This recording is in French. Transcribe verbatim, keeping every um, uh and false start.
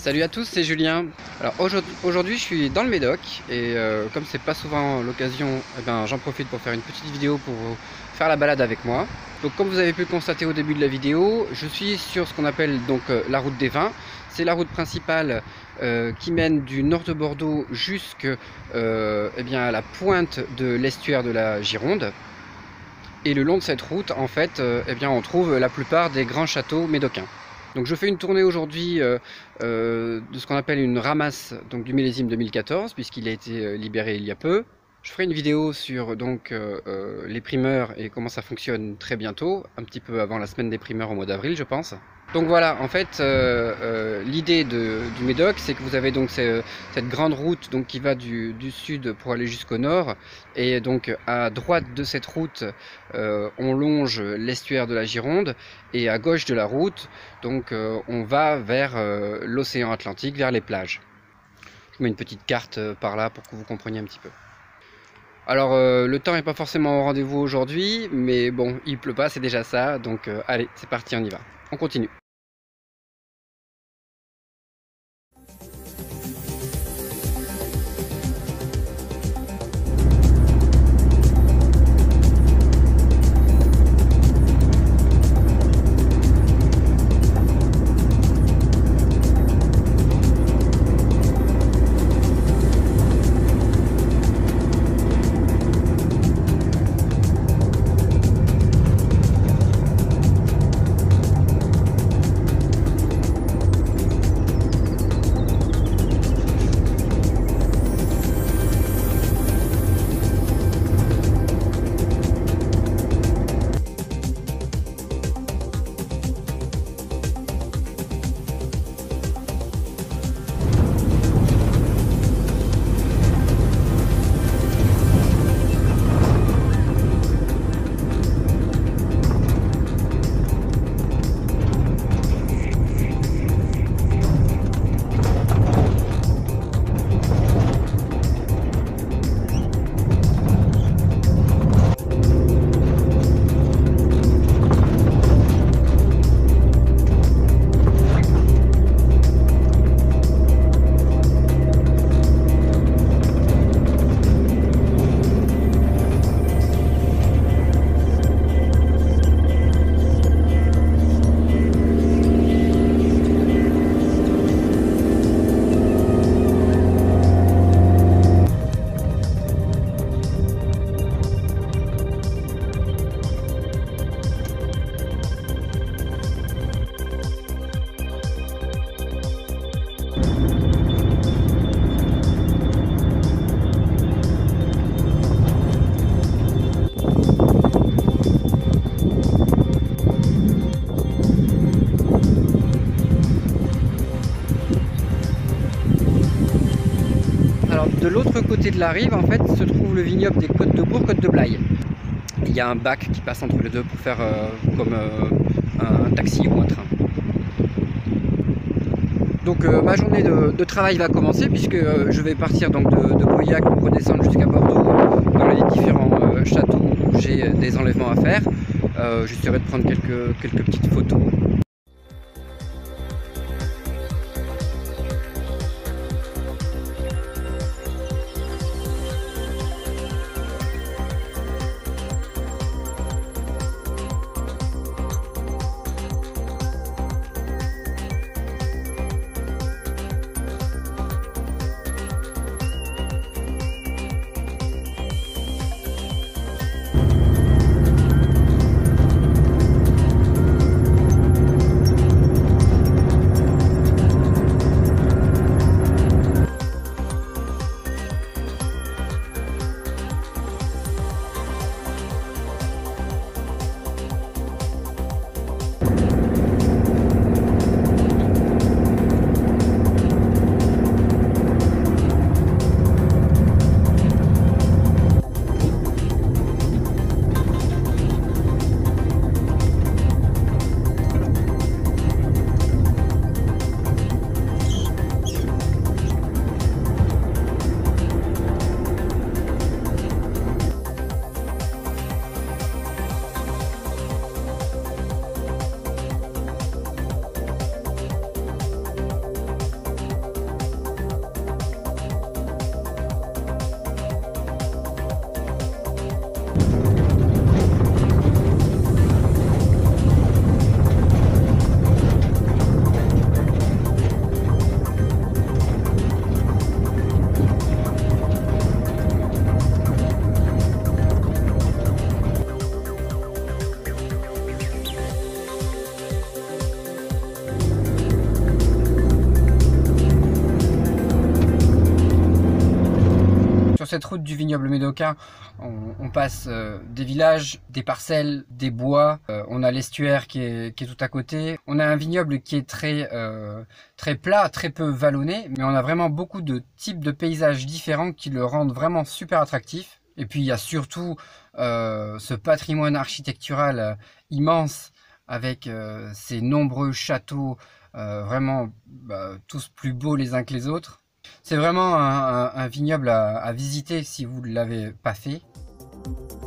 Salut à tous, c'est Julien. Alors aujourd'hui je suis dans le Médoc et euh, comme c'est pas souvent l'occasion, eh ben, j'en profite pour faire une petite vidéo pour faire la balade avec moi. Donc comme vous avez pu le constater au début de la vidéo, je suis sur ce qu'on appelle donc euh, la route des vins. C'est la route principale euh, qui mène du nord de Bordeaux jusqu'à euh, eh bien, à la pointe de l'estuaire de la Gironde. Et le long de cette route, en fait, euh, eh bien, on trouve la plupart des grands châteaux médocains. Donc je fais une tournée aujourd'hui euh, euh, de ce qu'on appelle une ramasse donc, du millésime deux mille quatorze, puisqu'il a été libéré il y a peu. Je ferai une vidéo sur donc, euh, euh, les primeurs et comment ça fonctionne très bientôt, un petit peu avant la semaine des primeurs au mois d'avril je pense. Donc voilà, en fait, euh, euh, l'idée du Médoc, c'est que vous avez donc ces, cette grande route donc, qui va du, du sud pour aller jusqu'au nord. Et donc à droite de cette route, euh, on longe l'estuaire de la Gironde. Et à gauche de la route, donc, euh, on va vers euh, l'océan Atlantique, vers les plages. Je mets une petite carte euh, par là pour que vous compreniez un petit peu. Alors euh, le temps n'est pas forcément au rendez-vous aujourd'hui, mais bon, il pleut pas, c'est déjà ça. Donc euh, allez, c'est parti, on y va. On continue. De l'autre côté de la rive, en fait, se trouve le vignoble des Côtes de Bourg, Côtes de Blaye. Il y a un bac qui passe entre les deux pour faire euh, comme euh, un taxi ou un train. Donc euh, ma journée de, de travail va commencer puisque euh, je vais partir donc de, de Pauillac pour redescendre jusqu'à Bordeaux dans les différents euh, châteaux où j'ai des enlèvements à faire. Euh, J'essaierai de prendre quelques, quelques petites photos. cette route du vignoble médocain, on, on passe euh, des villages, des parcelles, des bois. Euh, on a l'estuaire qui est, qui est tout à côté. On a un vignoble qui est très, euh, très plat, très peu vallonné, mais on a vraiment beaucoup de types de paysages différents qui le rendent vraiment super attractif. Et puis il y a surtout euh, ce patrimoine architectural euh, immense avec euh, ces nombreux châteaux, euh, vraiment bah, tous plus beaux les uns que les autres. C'est vraiment un, un, un vignoble à, à visiter si vous ne l'avez pas fait.